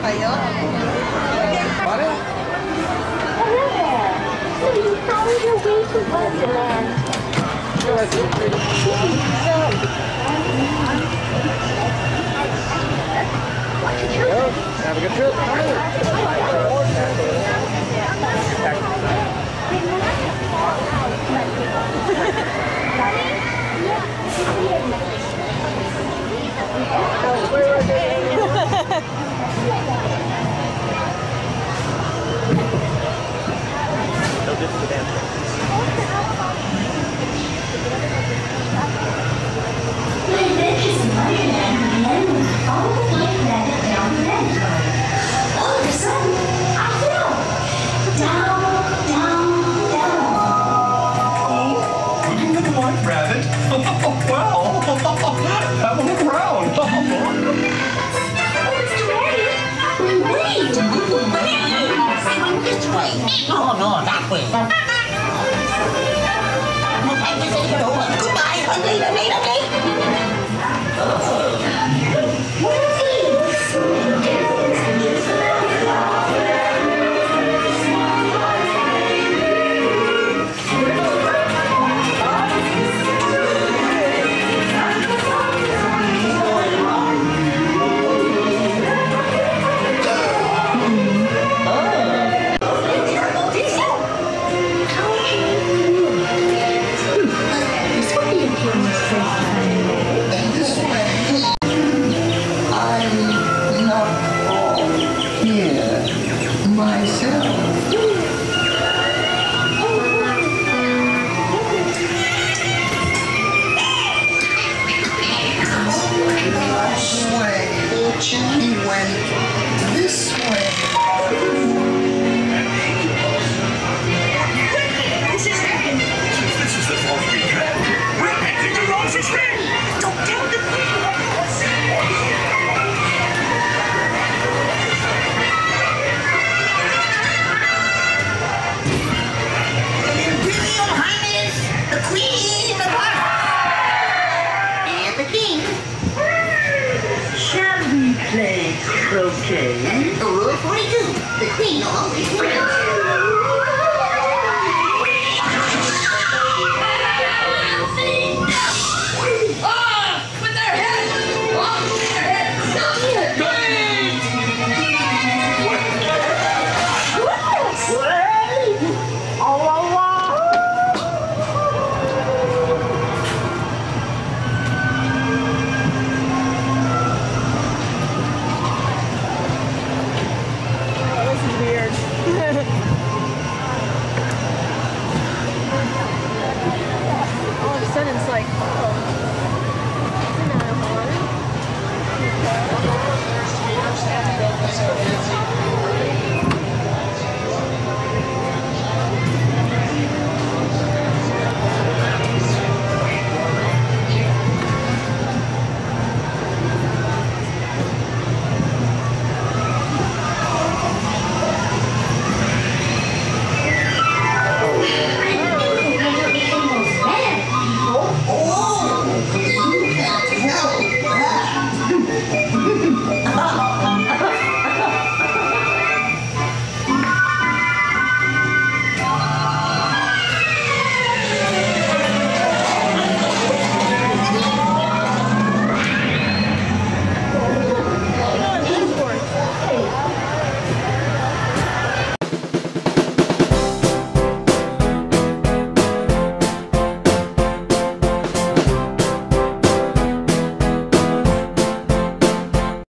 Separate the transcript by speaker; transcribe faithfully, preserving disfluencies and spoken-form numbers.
Speaker 1: kayo.
Speaker 2: Pare?
Speaker 3: Hello there. So you found your way to Wonderland.
Speaker 2: Well, have a good trip.
Speaker 4: Rabbit? Well, have a look around.
Speaker 5: Wait! This way. No, no, that way. Goodbye, ugly, ugly, ugly. What are these?
Speaker 6: He went this way.
Speaker 4: This is the fourth we track. We're painting the roses red. Don't tell the people.
Speaker 5: Imperial Highness, the Queen of Hearts, and the King.
Speaker 7: Shall we play croquet?
Speaker 5: Rule forty-two, the Queen always wins.